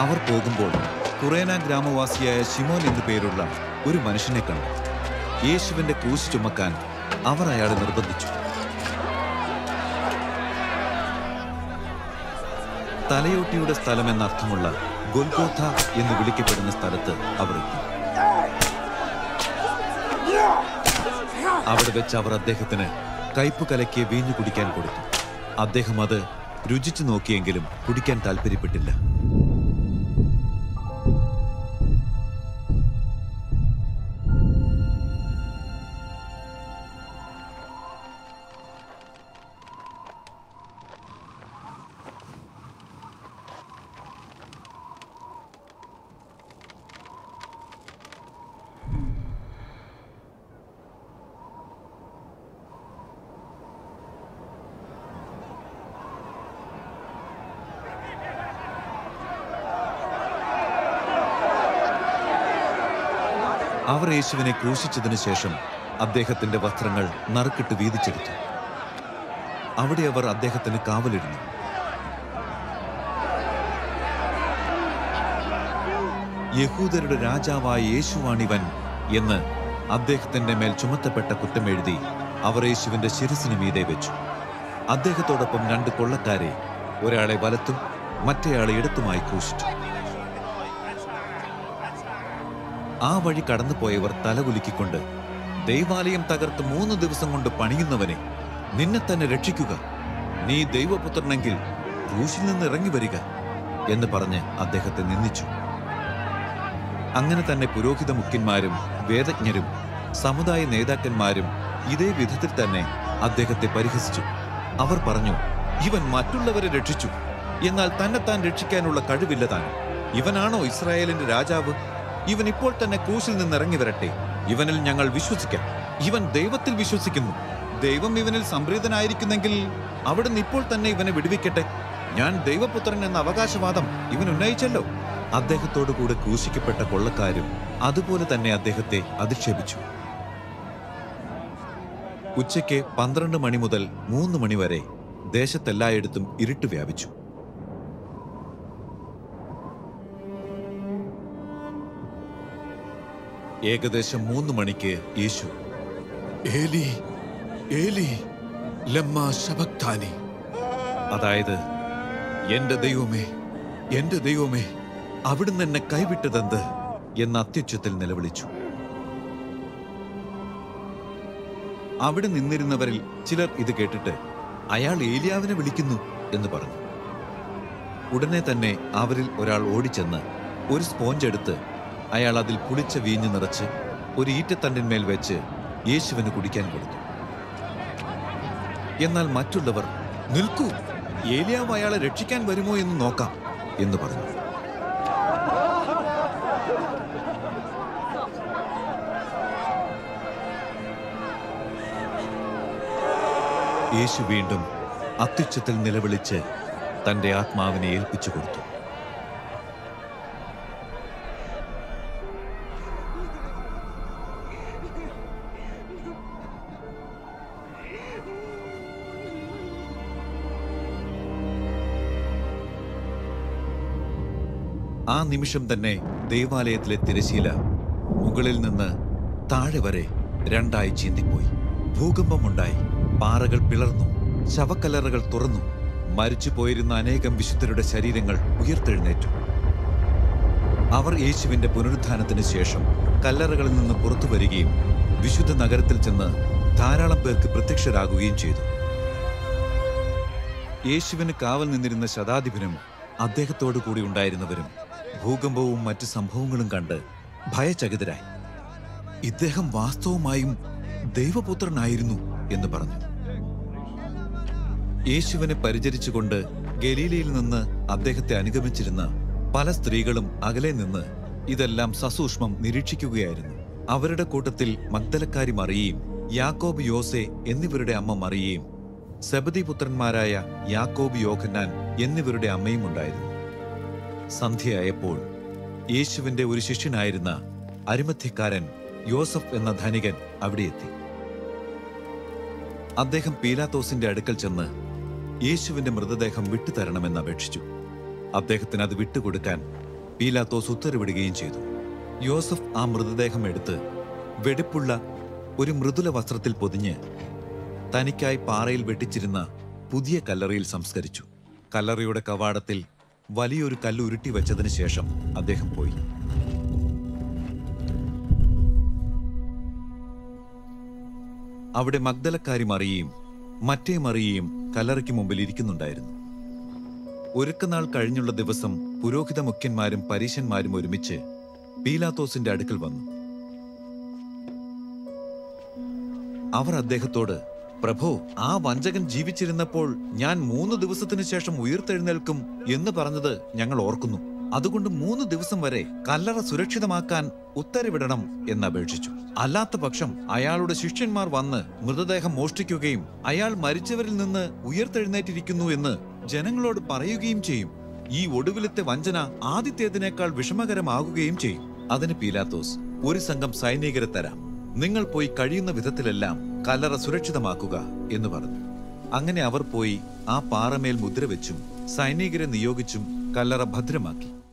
അവർ പോകുമ്പോൾ കുറേന ഗ്രാമവാസിയായ ശിമോൻ എന്നു പേരുള്ള ഒരു മനുഷ്യനെ കണ്ടു. യേശുവിന്റെ ക്രൂശ് ചുമക്കാൻ അവർ അയാളെ നിർബന്ധിച്ചു. തലയോട്ടിയുടെ സ്ഥലം എന്നർത്ഥമുള്ള ഗൊൽഗോഥ എന്ന് വിളിക്കപ്പെടുന്ന സ്ഥലത്ത് അവർ എത്തി. അവിടെ വെച്ച് അവർ അദ്ദേഹത്തിന് കയ്പ് കലക്കിയ വീഞ്ഞു കുടിക്കാൻ കൊടുത്തു. അദ്ദേഹം അത് രുചിച്ചു നോക്കിയെങ്കിലും കുടിക്കാൻ താല്പര്യപ്പെട്ടില്ല. അവർ യേശുവിനെ ക്രൂശിച്ചതിനു ശേഷം അദ്ദേഹത്തിന്റെ വസ്ത്രങ്ങൾ നറുക്കിട്ട് വീതിച്ചെടുത്തു. അവിടെ അവർ അദ്ദേഹത്തിന് കാവലിരുന്നു. യഹൂദരുടെ രാജാവായ യേശുവാണിവൻ എന്ന് അദ്ദേഹത്തിന്റെ മേൽ ചുമത്തപ്പെട്ട കുറ്റം എഴുതി അവർ യേശുവിന്റെ ശിരസിന് മീതെ വെച്ചു. അദ്ദേഹത്തോടൊപ്പം 2 കൊള്ളക്കാരെ, ഒരാളെ വലത്തും മറ്റേയാളെ ഇടത്തുമായി ക്രൂശിച്ചു. ആ വഴി കടന്നുപോയവർ തലകുലുക്കിക്കൊണ്ട്, ദൈവാലയം തകർത്ത് 3 ദിവസം കൊണ്ട് പണിയുന്നവനെ, നിന്നെ തന്നെ രക്ഷിക്കുക, നീ ദൈവപുത്രനെങ്കിൽ ക്രൂശിൽ നിന്ന് ഇറങ്ങി വരിക എന്ന് പറഞ്ഞ് അദ്ദേഹത്തെ നിന്ദിച്ചു. അങ്ങനെ തന്നെ പുരോഹിത മുഖ്യന്മാരും വേദജ്ഞരും സമുദായ നേതാക്കന്മാരും ഇതേ വിധത്തിൽ തന്നെ അദ്ദേഹത്തെ പരിഹസിച്ചു. അവർ പറഞ്ഞു, ഇവൻ മറ്റുള്ളവരെ രക്ഷിച്ചു, എന്നാൽ തന്നെത്താൻ രക്ഷിക്കാനുള്ള കഴിവില്ല താൻ. ഇവനാണോ ഇസ്രായേലിന്റെ രാജാവ്? ഇവൻ ഇപ്പോൾ തന്നെ ക്രൂശിൽ നിന്ന് ഇറങ്ങി വരട്ടെ, ഇവനിൽ ഞങ്ങൾ വിശ്വസിക്കാം. ഇവൻ ദൈവത്തിൽ വിശ്വസിക്കുന്നു. ദൈവം ഇവനിൽ സംപ്രീതനായിരിക്കുന്നെങ്കിൽ അവിടുന്ന് ഇപ്പോൾ തന്നെ ഇവനെ വിടുവിക്കട്ടെ. ഞാൻ ദൈവപുത്രൻ എന്ന അവകാശവാദം ഇവൻ ഉന്നയിച്ചല്ലോ. അദ്ദേഹത്തോടു കൂടെ ക്രൂശിക്കപ്പെട്ട കൊള്ളക്കാരും അതുപോലെ തന്നെ അദ്ദേഹത്തെ അധിക്ഷേപിച്ചു. ഉച്ചയ്ക്ക് 12 മണി മുതൽ 3 മണി വരെ ദേശത്തെല്ലായിടത്തും ഇരുട്ട് വ്യാപിച്ചു. ഏകദേശം 3 മണിക്ക് യേശു, ഏലി ഏലി ലമ്മാ ശബക്താനി, അതായത് എന്റെ ദൈവമേ, എന്റെ ദൈവമേ, അവിടുന്ന് എന്നെ കൈവിട്ടതെന്ത് എന്ന അത്യുച്ചത്തിൽ നിലവിളിച്ചു. അവിടെ നിന്നിരുന്നവരിൽ ചിലർ ഇത് കേട്ടിട്ട്, അയാൾ ഏലിയാവിനെ വിളിക്കുന്നു എന്ന് പറഞ്ഞു. ഉടനെ തന്നെ അവരിൽ ഒരാൾ ഓടിച്ചെന്ന് ഒരു സ്പോഞ്ച് എടുത്ത് അയാൾ അതിൽ പുളിച്ച വീഞ്ഞ് നിറച്ച് ഒരു ഈറ്റത്തണ്ടിന്മേൽ വെച്ച് യേശുവിന് കുടിക്കാൻ കൊടുത്തു. എന്നാൽ മറ്റുള്ളവർ, നിൽക്കൂ, ഏലിയാവ് അയാളെ രക്ഷിക്കാൻ വരുമോ എന്ന് നോക്കാം എന്ന് പറഞ്ഞു. യേശു വീണ്ടും അത്യുച്ചത്തിൽ നിലവിളിച്ച് തന്റെ ആത്മാവിനെ ഏൽപ്പിച്ചു കൊടുത്തു. ആ നിമിഷം തന്നെ ദൈവാലയത്തിലെ തിരശീല മുകളിൽ നിന്ന് താഴെ വരെ 2ആയി ചീന്തിപ്പോയി. ഭൂകമ്പമുണ്ടായി, പാറകൾ പിളർന്നു, ശവക്കല്ലറകൾ തുറന്നു, മരിച്ചു പോയിരുന്ന അനേകം വിശുദ്ധരുടെ ശരീരങ്ങൾ ഉയർത്തെഴുന്നേറ്റു. അവർ യേശുവിന്റെ പുനരുത്ഥാനത്തിന് ശേഷം കല്ലറകളിൽ നിന്ന് പുറത്തു വരികയും വിശുദ്ധ നഗരത്തിൽ ചെന്ന് ധാരാളം പേർക്ക് പ്രത്യക്ഷരാകുകയും ചെയ്തു. യേശുവിന് കാവൽ നിന്നിരുന്ന ശതാധിപനും അദ്ദേഹത്തോടു കൂടി ഉണ്ടായിരുന്നവരും ഭൂകമ്പവും മറ്റു സംഭവങ്ങളും കണ്ട് ഭയചകിതരായി. ഇദ്ദേഹം വാസ്തവമായും ദൈവപുത്രനായിരുന്നു എന്ന് പറഞ്ഞു. യേശുവിനെ പരിചരിച്ചുകൊണ്ട് ഗലീലയിൽ നിന്ന് അദ്ദേഹത്തെ അനുഗമിച്ചിരുന്ന പല സ്ത്രീകളും അകലെ നിന്ന് ഇതെല്ലാം സസൂക്ഷ്മം നിരീക്ഷിക്കുകയായിരുന്നു. അവരുടെ കൂട്ടത്തിൽ മഗ്ദലക്കാരി മറിയയും യാക്കോബ് യോസെ എന്നിവരുടെ അമ്മ മറിയയും സെബദി പുത്രന്മാരായ യാക്കോബ് യോഹന്നാൻ എന്നിവരുടെ അമ്മയും ഉണ്ടായിരുന്നു. സന്ധ്യയായപ്പോൾ യേശുവിന്റെ ഒരു ശിഷ്യനായിരുന്ന അരിമഥ്യക്കാരൻ യോസഫ് എന്ന ധനികൻ അവിടെ എത്തി. അദ്ദേഹം പീലാത്തോസിന്റെ അടുക്കൽ ചെന്ന് യേശുവിന്റെ മൃതദേഹം വിട്ടുതരണമെന്ന് അപേക്ഷിച്ചു. അദ്ദേഹത്തിന് അത് വിട്ടുകൊടുക്കാൻ പീലാത്തോസ് ഉത്തരവിടുകയും ചെയ്തു. യോസഫ് ആ മൃതദേഹം എടുത്ത് വെടിപ്പുള്ള ഒരു മൃദുല വസ്ത്രത്തിൽ പൊതിഞ്ഞ് തനിക്കായി പാറയിൽ വെട്ടിച്ചിരുന്ന പുതിയ കല്ലറയിൽ സംസ്കരിച്ചു. കല്ലറയുടെ കവാടത്തിൽ വലിയൊരു കല്ല് ഉരുട്ടി വെച്ചതിന് ശേഷം അദ്ദേഹം പോയി. അവിടെ മഗ്ദലക്കാരി മറിയയും മറ്റേ മറിയയും കല്ലറയ്ക്ക് മുമ്പിൽ ഇരിക്കുന്നുണ്ടായിരുന്നു. ഒരുക്കനാൾ കഴിഞ്ഞുള്ള ദിവസം പുരോഹിത മുഖ്യന്മാരും പരീശന്മാരും ഒരുമിച്ച് പീലാത്തോസിന്റെ അടുക്കൽ വന്നു. അവർ അദ്ദേഹത്തോട്, പ്രഭോ, ആ വഞ്ചകൻ ജീവിച്ചിരുന്നപ്പോൾ ഞാൻ 3 ദിവസത്തിനു ശേഷം ഉയിർത്തെഴുന്നേൽക്കും എന്ന് പറഞ്ഞത് ഞങ്ങൾ ഓർക്കുന്നു. അതുകൊണ്ട് 3 ദിവസം വരെ കല്ലറ സുരക്ഷിതമാക്കാൻ ഉത്തരവിടണം എന്നപേക്ഷിച്ചു. അല്ലാത്ത പക്ഷം അയാളുടെ ശിഷ്യന്മാർ വന്ന് മൃതദേഹം മോഷ്ടിക്കുകയും അയാൾ മരിച്ചവരിൽ നിന്ന് ഉയിർത്തെഴുന്നേറ്റിരിക്കുന്നു എന്ന് ജനങ്ങളോട് പറയുകയും ചെയ്യും. ഈ ഒടുവിലത്തെ വഞ്ചന ആദ്യത്തേതിനേക്കാൾ വിഷമകരമാകുകയും ചെയ്യും. അതിന് പീലാത്തോസ്, ഒരു സംഘം സൈനികരെ തരാം, നിങ്ങൾ പോയി കഴിയുന്ന വിധത്തിലെല്ലാം കല്ലറ സുരക്ഷിതമാക്കുക എന്ന് പറഞ്ഞു. അങ്ങനെ അവർ പോയി ആ പാറമേൽ മുദ്രവെച്ചും സൈനികരെ നിയോഗിച്ചും കല്ലറ ഭദ്രമാക്കി.